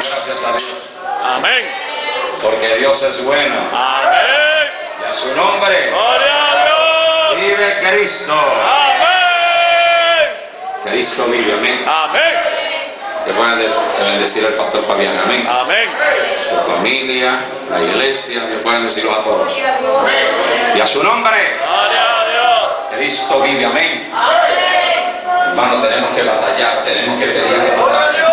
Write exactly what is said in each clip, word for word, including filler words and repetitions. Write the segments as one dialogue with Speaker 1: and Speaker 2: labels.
Speaker 1: Damos gracias a Dios.
Speaker 2: Amén.
Speaker 1: Porque Dios es bueno.
Speaker 2: Amén.
Speaker 1: Y a su nombre.
Speaker 2: Gloria a Dios.
Speaker 1: Vive Cristo.
Speaker 2: Amén.
Speaker 1: Cristo vive. Amén.
Speaker 2: Amén.
Speaker 1: Que puedan bendecir al pastor Fabián. Amén.
Speaker 2: Amén.
Speaker 1: Su familia, la iglesia, que puedan decirlo a todos. Y a su nombre.
Speaker 2: Gloria a Dios.
Speaker 1: Cristo vive. Amén. Hermano, tenemos que batallar, tenemos que pedir que batalla.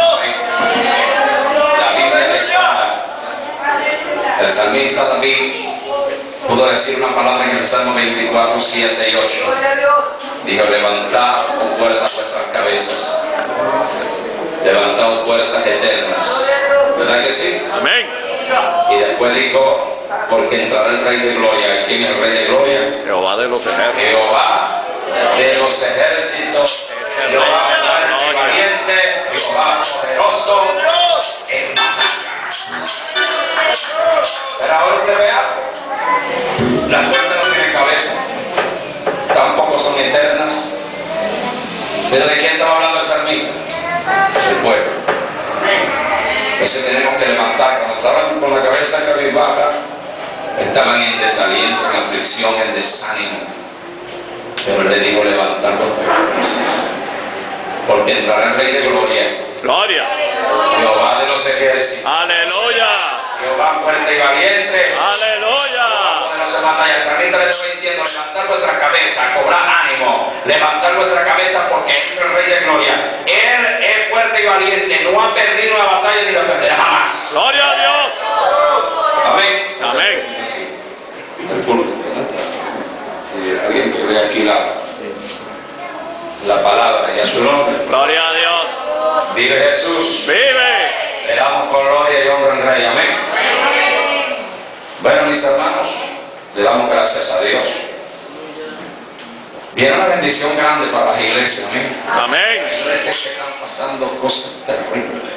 Speaker 1: La Biblia declara, el salmista también pudo decir una palabra en el Salmo veinticuatro, siete y ocho. Dijo: levantad, oh puertas, vuestras cabezas. Levantad, oh puertas eternas. ¿Verdad que sí?
Speaker 2: Amén.
Speaker 1: Y después dijo: porque entrará el Rey de Gloria. ¿Y quién es el Rey de Gloria?
Speaker 2: Jehová de los ejércitos.
Speaker 1: Jehová de los ejércitos. Jehová valiente, Jehová poderoso en batalla. Pero ahora usted vea, las puertas no tienen cabeza, tampoco son eternas. ¿Pero de quién estaba hablando el salmista? Del pueblo. Entonces tenemos que levantar. Cuando estaban con la cabeza cabizbaja, estaban en desaliento, en aflicción, en desánimo. Pero le digo: levantar vuestras cabezas, porque entrará el Rey de Gloria.
Speaker 2: Gloria.
Speaker 1: Jehová de los ejércitos.
Speaker 2: Aleluya.
Speaker 1: Jehová fuerte y valiente.
Speaker 2: Aleluya.
Speaker 1: Poderosa batalla. El salmista le está diciendo: levantar vuestra cabeza, cobrar ánimo, levantar vuestra cabeza, porque entra el Rey de Gloria. Él es fuerte y valiente, no ha perdido la batalla ni la perderá jamás.
Speaker 2: Gloria a Dios.
Speaker 1: Amén.
Speaker 2: Amén.
Speaker 1: El público, ¿no? Y alguien que ve aquí la, la palabra y a su nombre.
Speaker 2: Gloria a Dios.
Speaker 1: Vive Jesús.
Speaker 2: Vive.
Speaker 1: Le damos gloria y honra al Rey. Amén. Bueno, mis hermanos, le damos gracias a Dios. Viene una bendición grande para las iglesias. Amén.
Speaker 2: Amén.
Speaker 1: Hay iglesias que están pasando cosas terribles.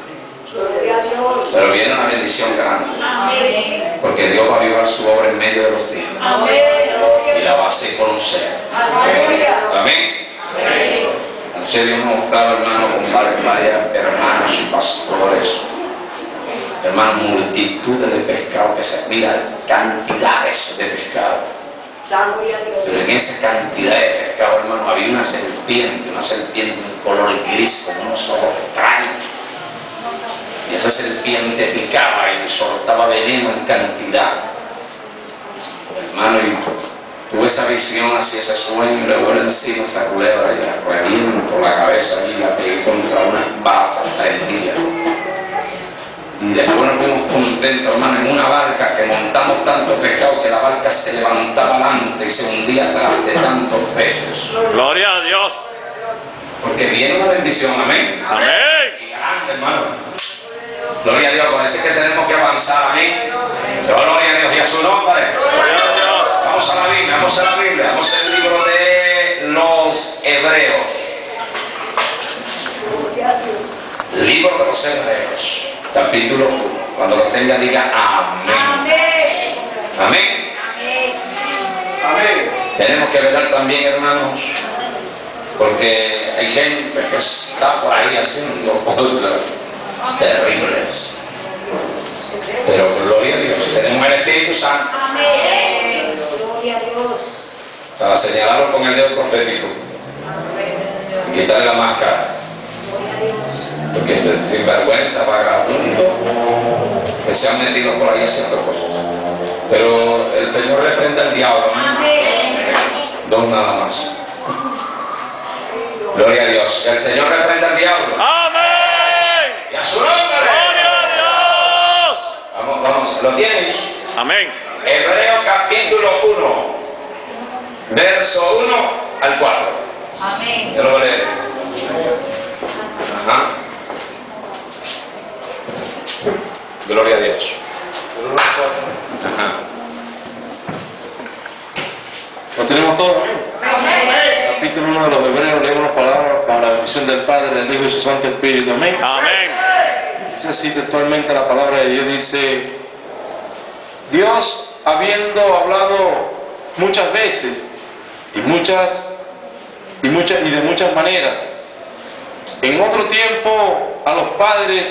Speaker 1: Pero viene una bendición grande. Porque Dios va a avivar su obra en medio de los días. Y la va a hacer conocer. Amén. Entonces Dios nos mostraba, hermano, con varias hermanos y pastores, hermano, multitudes de pescado que se mira, cantidades de pescado. Pero en esa cantidad de pescado, hermano, había una serpiente, una serpiente de un color gris con unos ojos extraños. Y esa serpiente picaba y soltaba veneno en cantidad. Hermano, y tuve esa visión, así ese sueño, le vuelvo encima esa culebra y la reviento la cabeza y la pegué contra unas balas tres días. Y después nos fuimos contentos, hermano, en una barca que montamos tanto pescado que la barca se levantaba adelante y se hundía atrás de tantos peces.
Speaker 2: Gloria a Dios.
Speaker 1: Porque viene una bendición, amén.
Speaker 2: Amén.
Speaker 1: Y grande, hermano. Gloria a Dios, por eso es que tenemos que avanzar, amén. Gloria a Dios y a su nombre.
Speaker 2: Gloria a Dios.
Speaker 1: Vamos a la Biblia, vamos a la Biblia, vamos al libro de los Hebreos. Libro de los Hebreos, capítulo uno. Cuando lo tenga, diga amén. Amén. Amén. Tenemos que velar también, hermanos, porque hay gente que está por ahí haciendo cosas terribles. Pero gloria a Dios, tenemos el Espíritu Santo.
Speaker 3: Amén. Gloria a Dios.
Speaker 1: Para señalarlo con el dedo profético y quitarle la máscara. Porque sin vergüenza, vagabundo, que se han metido por ahí haciendo cosas. Pero el Señor reprende al diablo. Dos nada más. Gloria a Dios. El Señor reprende al diablo.
Speaker 2: Amén.
Speaker 1: Y a su nombre.
Speaker 2: Gloria a Dios.
Speaker 1: Vamos, vamos. ¿Lo tienen?
Speaker 2: Amén.
Speaker 1: Hebreo capítulo uno, verso uno al cuatro.
Speaker 3: Amén.
Speaker 1: Yo lo voy a leer. Ajá. Gloria a Dios. Ajá.
Speaker 4: ¿Lo tenemos todo?
Speaker 3: Amén.
Speaker 4: Capítulo uno de los Hebreos, leemos las palabras para la bendición del Padre, del Hijo y su Santo Espíritu. Amén.
Speaker 2: Amén.
Speaker 4: Dice así textualmente la palabra de Dios, dice: Dios, habiendo hablado muchas veces y muchas y muchas y de muchas maneras en otro tiempo a los padres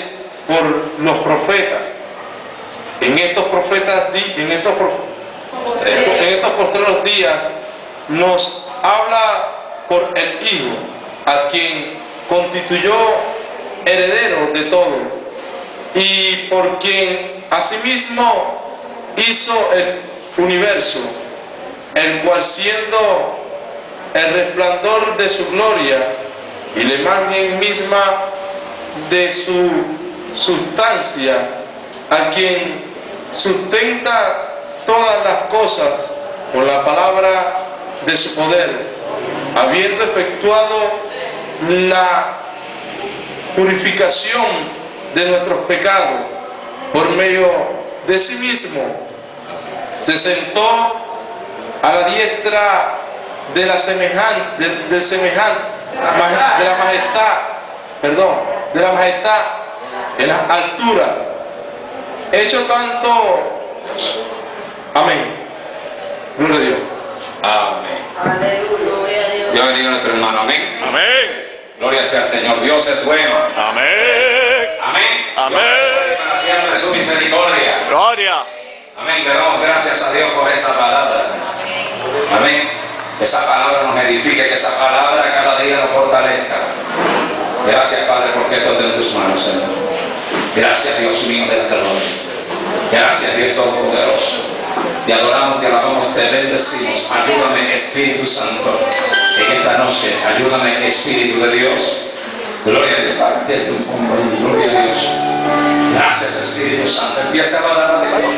Speaker 4: por los profetas. En estos profetas, en estos, en estos postreros días nos habla por el Hijo, a quien constituyó heredero de todo, y por quien asimismo hizo el universo, el cual siendo el resplandor de su gloria y la imagen misma de su sustancia, a quien sustenta todas las cosas por la palabra de su poder, habiendo efectuado la purificación de nuestros pecados por medio de sí mismo, se sentó a la diestra de la semejante, de, de semejante, de la majestad, perdón, de la majestad en la altura, hecho tanto, amén, gloria a Dios.
Speaker 1: Amén.
Speaker 3: Aleluya, Dios.
Speaker 1: Dios bendiga a nuestro hermano. Amén.
Speaker 2: Amén.
Speaker 1: Gloria sea al Señor. Dios es bueno.
Speaker 2: Amén.
Speaker 1: Amén.
Speaker 2: Amén.
Speaker 1: Dios es bueno, siempre su misericordia.
Speaker 2: Gloria.
Speaker 1: Amén. Le damos gracias a Dios por esa palabra. Amén. Esa palabra nos edifique, que esa palabra cada día nos fortalezca. Gracias, Padre, porque esto es de tus manos, Señor. Gracias, Dios mío de la gloria. Gracias, Dios Todopoderoso. Te adoramos, te alabamos, te bendecimos. Ayúdame, Espíritu Santo, en esta noche. Ayúdame, Espíritu de Dios. Gloria de parte de tu compañía. Gloria a Dios. Gracias, Espíritu Santo. Empieza a adorar a Dios.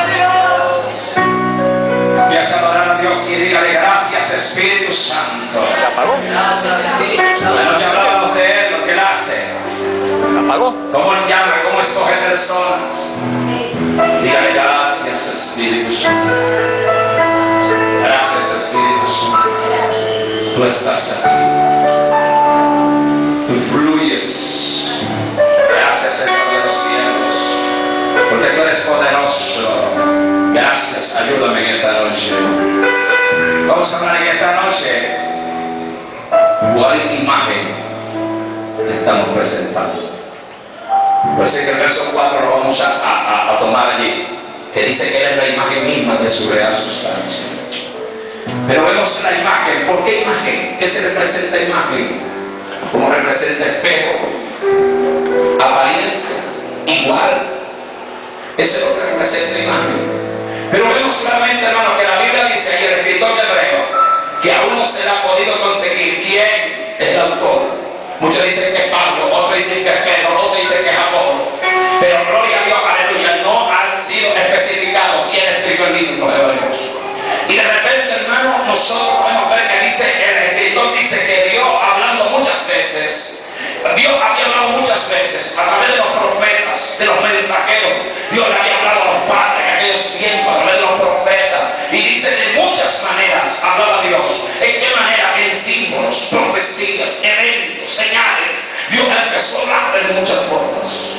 Speaker 1: Empieza a adorar a Dios y dígale gracias, Espíritu Santo.
Speaker 2: ¿Se apagó?
Speaker 1: La noche hablábamos de Él, lo que Él hace.
Speaker 2: ¿Se apagó?
Speaker 1: Cómo Él llama, cómo escoge personas. Dígale gracias, Espíritu Santo. Gracias, Espíritu Santo. Tú estás aquí. Tú fluyes. Gracias, Señor de los cielos. Porque tú eres poderoso. Gracias, ayúdame en esta noche. Vamos a hablar en esta noche. ¿Cuál imagen estamos presentando? Por eso que el verso cuatro lo vamos a, a, a tomar allí, que dice que Él es la imagen misma de su real sustancia. Pero vemos la imagen. ¿Por qué imagen? ¿Qué se representa imagen? ¿Cómo representa espejo? Apariencia. Igual. Eso es lo que representa imagen. Pero vemos claramente, hermano, que la Biblia dice, y el escritor de Hebreo, que aún no se le ha podido conseguir quién es el autor. Muchos dicen que es Pablo, otros dicen que es Pedro, otros dicen que es Apolo. Pero gloria a Dios, aleluya, no han sido especificados quién escribió el libro de Hebreos. Y de repente, hermano, nosotros podemos ver que dice, el escritor dice que Dios, hablando muchas veces, Dios había hablado muchas veces a través de los profetas, de los mensajeros. Dios le había hablado a los padres en aquellos tiempos, a través de los profetas. Y dice, de muchas maneras hablaba Dios. ¿En qué manera? En símbolos, profecías, eventos, señales. Dios empezó a hablar de muchas formas.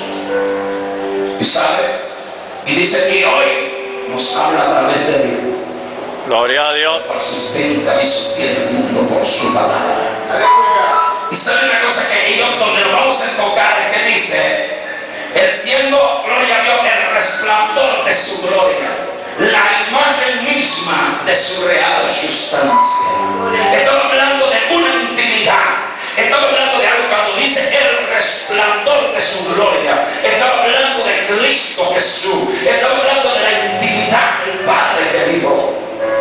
Speaker 1: ¿Y sabe? Y dice, y hoy nos habla a través de Dios.
Speaker 2: Gloria a Dios.
Speaker 1: Sustenta y sostiene el mundo por su palabra. Y sabe una cosa que ellos, donde nos vamos a enfocar, es que dice, el siendo, gloria a Dios, el resplandor de su gloria, la imagen misma de su real sustancia. Estamos hablando de una intimidad. Estamos hablando de algo cuando dice el resplandor de su gloria. Estamos hablando de Cristo Jesús. Estamos hablando de la intimidad del Padre del Hijo.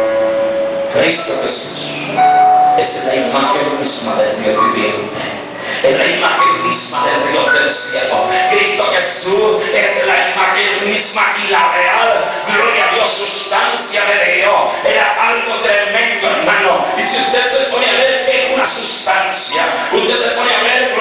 Speaker 1: Cristo Jesús es la imagen misma del Dios viviente. Es la imagen misma del Dios del cielo. Cristo Jesús es la imagen misma y la real, gloria a Dios, sustancia de Dios. Era algo tremendo, hermano. Y si usted se pone a ver, es una sustancia. Usted se pone a ver,